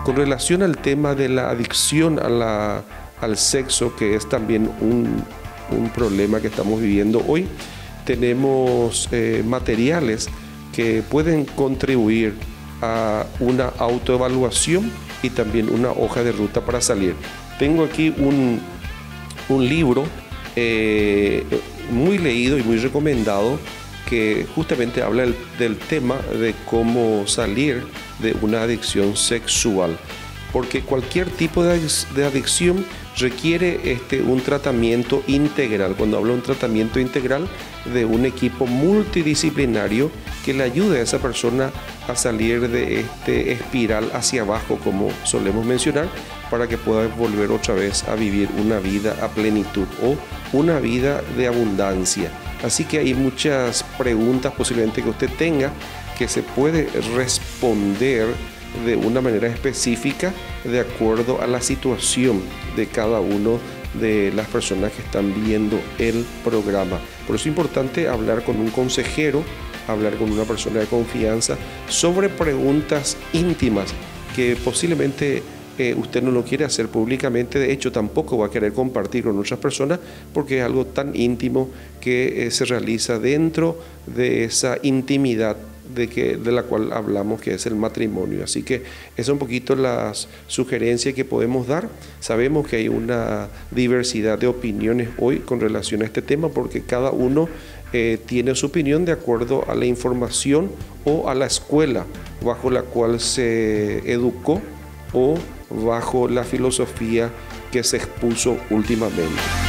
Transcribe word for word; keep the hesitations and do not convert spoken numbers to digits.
Con relación al tema de la adicción a la, al sexo, que es también un, un problema que estamos viviendo hoy, tenemos eh, materiales que pueden contribuir a una autoevaluación y también una hoja de ruta para salir. Tengo aquí un, un libro eh, muy leído y muy recomendado que justamente habla del, del tema de cómo salir de una adicción sexual, porque cualquier tipo de, de adicción requiere este, un tratamiento integral. Cuando hablo de un tratamiento integral, de un equipo multidisciplinario que le ayude a esa persona a salir de este espiral hacia abajo, como solemos mencionar, para que pueda volver otra vez a vivir una vida a plenitud o una vida de abundancia. Así que hay muchas preguntas posiblemente que usted tenga que se puede responder de una manera específica de acuerdo a la situación de cada uno de las personas que están viendo el programa. Por eso es importante hablar con un consejero, hablar con una persona de confianza sobre preguntas íntimas que posiblemente eh, usted no lo quiere hacer públicamente. De hecho, tampoco va a querer compartir con otras personas porque es algo tan íntimo que eh, se realiza dentro de esa intimidad de, que, de la cual hablamos, que es el matrimonio. Así que esas son un poquito las sugerencias que podemos dar. Sabemos que hay una diversidad de opiniones hoy con relación a este tema, porque cada uno eh, tiene su opinión de acuerdo a la información o a la escuela bajo la cual se educó o bajo la filosofía que se expuso últimamente.